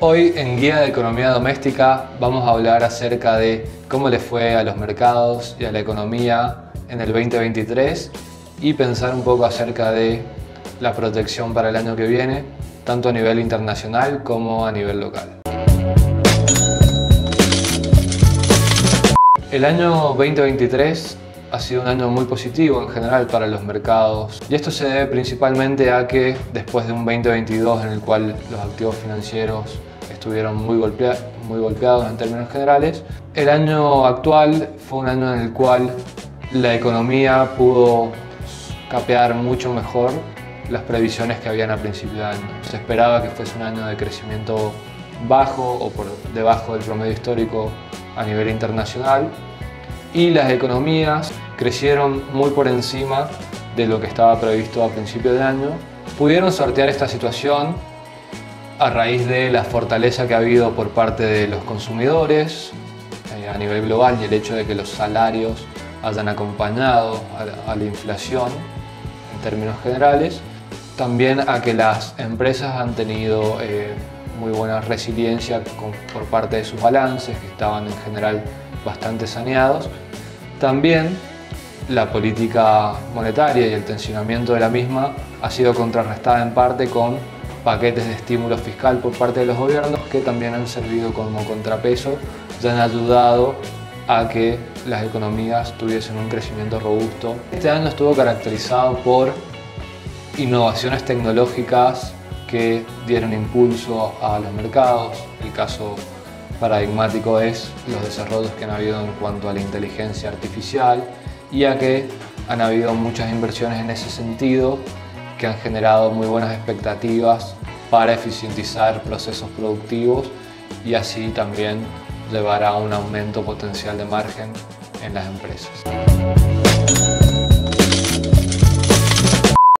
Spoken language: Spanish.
Hoy en Guía de Economía Doméstica vamos a hablar acerca de cómo le fue a los mercados y a la economía en el 2023 y pensar un poco acerca de la protección para el año que viene, tanto a nivel internacional como a nivel local. El año 2023 ha sido un año muy positivo en general para los mercados y esto se debe principalmente a que después de un 2022 en el cual los activos financieros estuvieron muy golpeados en términos generales, el año actual fue un año en el cual la economía pudo capear mucho mejor las previsiones que habían a principio de año. Se esperaba que fuese un año de crecimiento bajo o por debajo del promedio histórico a nivel internacional y las economías crecieron muy por encima de lo que estaba previsto a principio de año. Pudieron sortear esta situación a raíz de la fortaleza que ha habido por parte de los consumidores a nivel global y el hecho de que los salarios hayan acompañado a la inflación en términos generales. También a que las empresas han tenido muy buena resiliencia por parte de sus balances, que estaban en general bastante saneados. También la política monetaria y el tensionamiento de la misma ha sido contrarrestada en parte con paquetes de estímulo fiscal por parte de los gobiernos que también han servido como contrapeso y han ayudado a que las economías tuviesen un crecimiento robusto. Este año estuvo caracterizado por innovaciones tecnológicas que dieron impulso a los mercados. El caso paradigmático es los desarrollos que han habido en cuanto a la inteligencia artificial y a que han habido muchas inversiones en ese sentido que han generado muy buenas expectativas para eficientizar procesos productivos y así también llevar a un aumento potencial de margen en las empresas.